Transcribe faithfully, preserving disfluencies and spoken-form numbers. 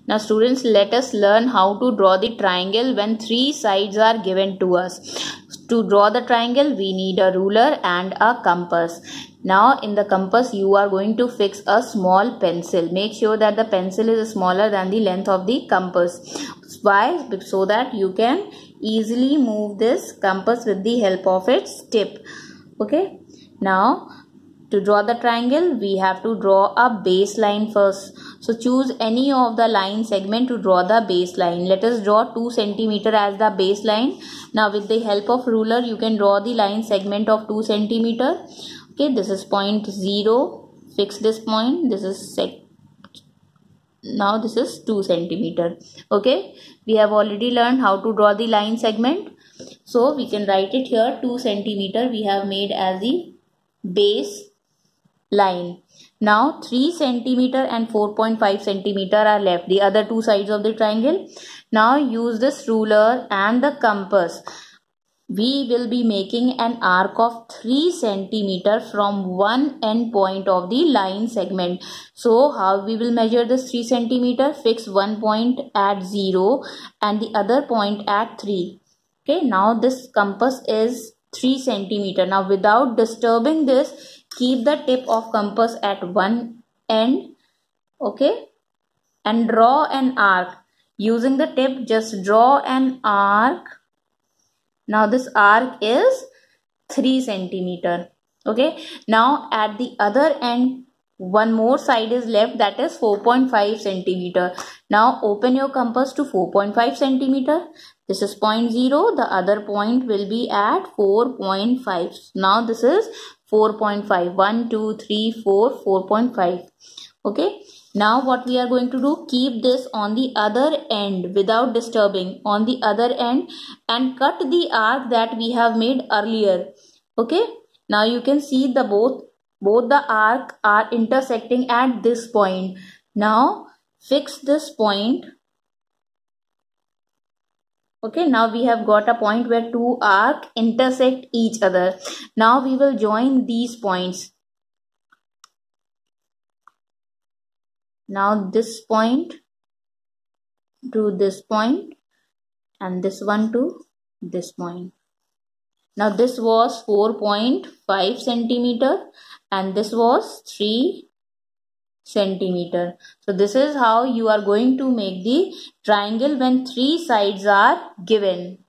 Now students, let us learn how to draw the triangle when three sides are given to us. To draw the triangle, we need a ruler and a compass. Now in the compass, you are going to fix a small pencil. Make sure that the pencil is smaller than the length of the compass. Why? So that you can easily move this compass with the help of its tip. Okay. Now to draw the triangle, we have to draw a baseline first. So choose any of the line segment to draw the baseline. Let us draw two centimeter as the baseline. Now with the help of ruler, you can draw the line segment of two centimeter. Okay, this is point zero. Fix this point. This is sec. Now this is two centimeter. Okay, we have already learned how to draw the line segment. So we can write it here. two centimeter we have made as the base line. Now three centimeter and four point five centimeter are left, the other two sides of the triangle. Now use this ruler and the compass. We will be making an arc of three centimeter from one end point of the line segment. So how we will measure this three centimeter? Fix one point at zero and the other point at three. Okay, now this compass is three centimeter. Now without disturbing this, keep the tip of compass at one end. Okay, and draw an arc. Using the tip, just draw an arc. Now this arc is three centimeter. Okay, now at the other end, one more side is left, that is four point five centimeter. Now open your compass to four point five centimeter. This is point zero. The other point will be at four point five. Now this is four point five. one, two, three, four, four point five. Okay. Now what we are going to do, keep this on the other end without disturbing on the other end and cut the arc that we have made earlier. Okay. Now you can see the both, both the arc are intersecting at this point. Now fix this point. Okay, now we have got a point where two arcs intersect each other. Now we will join these points. Now this point to this point and this one to this point. Now this was four point five centimeter and this was three centimeter. So this is how you are going to make the triangle when three sides are given.